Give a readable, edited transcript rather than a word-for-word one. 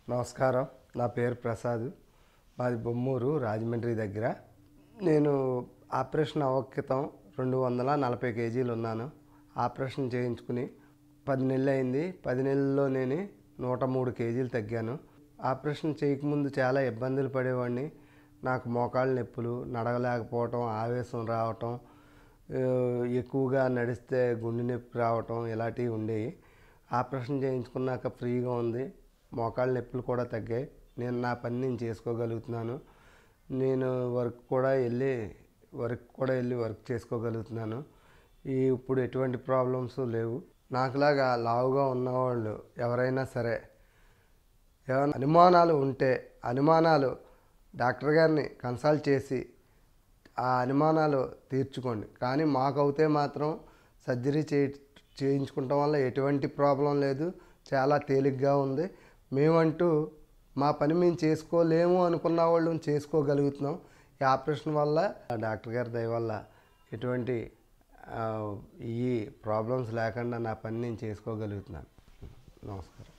నమస్కారం. నా పేరు ప్రసాద్. మాది బొమ్మూరు, రాజమండ్రి దగ్గర. నేను ఆపరేషన్ అవ్వక్రితం 240 కేజీలు ఉన్నాను. ఆపరేషన్ చేయించుకుని 10 నెలలు అయింది. 10 నెలల్లో నేను 103 కేజీలు తగ్గాను. ఆపరేషన్ చేయకముందు చాలా ఇబ్బందులు పడేవాడిని. నాకు మోకాళ్ళ నొప్పులు, నడవలేకపోవటం, ఆవేశం రావటం, ఎక్కువగా నడిస్తే గుండె నొప్పి రావటం ఇలాంటివి ఉండేవి. ఆపరేషన్ చేయించుకున్నాక ఫ్రీగా ఉంది. మోకాళ్ళ నొప్పులు కూడా తగ్గాయి. నేను నా పని నేను చేసుకోగలుగుతున్నాను. నేను వర్క్ కూడా వెళ్ళి వర్క్ చేసుకోగలుగుతున్నాను. ఇప్పుడు ఎటువంటి ప్రాబ్లమ్స్ లేవు. నాకులాగా లావుగా ఉన్నవాళ్ళు ఎవరైనా సరే ఏమైనా అనుమానాలు ఉంటే డాక్టర్ గారిని కన్సల్ట్ చేసి ఆ అనుమానాలు తీర్చుకోండి. కానీ మాకైతే మాత్రం సర్జరీ చేయించుకోవటం వల్ల ఎటువంటి ప్రాబ్లం లేదు. చాలా తేలిగ్గా ఉంది. మేమంటూ మా పని మేము చేసుకోలేము అనుకున్న వాళ్ళు చేసుకోగలుగుతున్నాం. ఈ ఆపరేషన్ వల్ల డాక్టర్ గారి దయ వల్ల ఎటువంటి ఈ ప్రాబ్లమ్స్ లేకుండా నా పని నేను చేసుకోగలుగుతున్నాను. నమస్కారం.